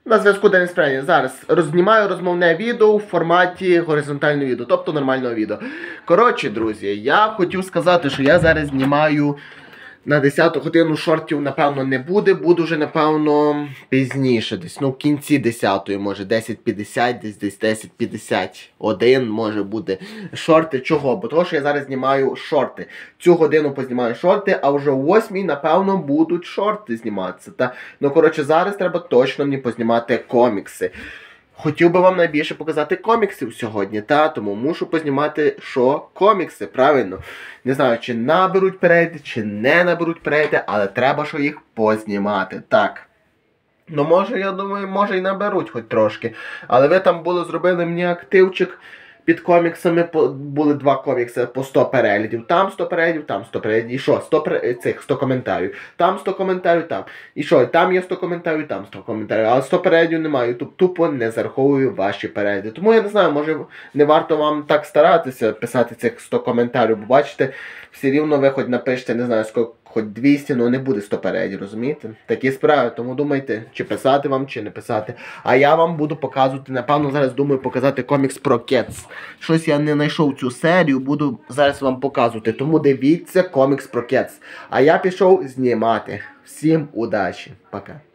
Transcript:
На зв'язку Денис Пренін. Зараз знімаю розмовне відео в форматі горизонтального відео, тобто нормального відео. Коротше, друзі, я хотів сказати, що я зараз знімаю на 10 годину, шортів, напевно, не буде. Буде вже, напевно, пізніше, десь, в кінці 10-ї, може, 10:50, десь 10:51, може бути шорти. Чого? Бо того, що я зараз знімаю шорти. Цю годину познімаю шорти, а вже о 8-й, напевно, будуть шорти зніматися. Коротше, зараз треба точно мені познімати комікси. Хотів би вам найбільше показати коміксів сьогодні, тому мушу познімати, що комікси, правильно. Не знаю, чи наберуть перегляди, чи не наберуть перегляди, але треба, що їх познімати, так. Може, я думаю, може і наберуть хоч трошки. Але ви там зробили мені активчик під коміксами, були 2 комікси по 100 переглядів. Там 100 переглядів, там 100 переглядів. І що? 100 коментарів. Там 100 коментарів, там. І що? Там є 100 коментарів, там 100 коментарів. Але 100 переглядів немає. YouTube тупо не зараховує ваші перегляди. Тому я не знаю, може не варто вам так старатися писати цих 100 коментарів. Бо бачите, все рівно ви хоч напишете, не знаю, скільки. Хоч 200, не буде 100 переглядів, розумієте? Такі справи, тому думайте, чи писати вам, чи не писати. А я вам буду показувати, напевно, зараз думаю показати комікс про Кетс. Щось я не знайшов цю серію, буду зараз вам показувати. Тому дивіться комікс про Кетс. А я пішов знімати. Всім удачі. Пока.